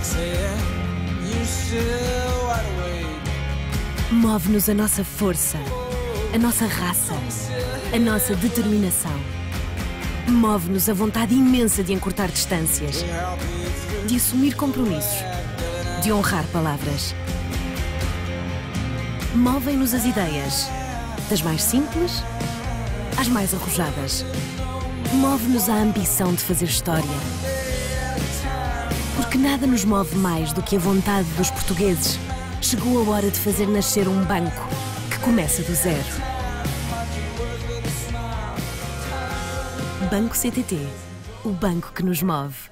Move-nos a nossa força, a nossa raça, a nossa determinação. Move-nos a vontade imensa de encurtar distâncias, de assumir compromissos, de honrar palavras. Movem-nos as ideias, das mais simples às mais arrojadas. Move-nos a ambição de fazer história. Porque nada nos move mais do que a vontade dos portugueses. Chegou a hora de fazer nascer um banco que começa do zero. Banco CTT, o banco que nos move.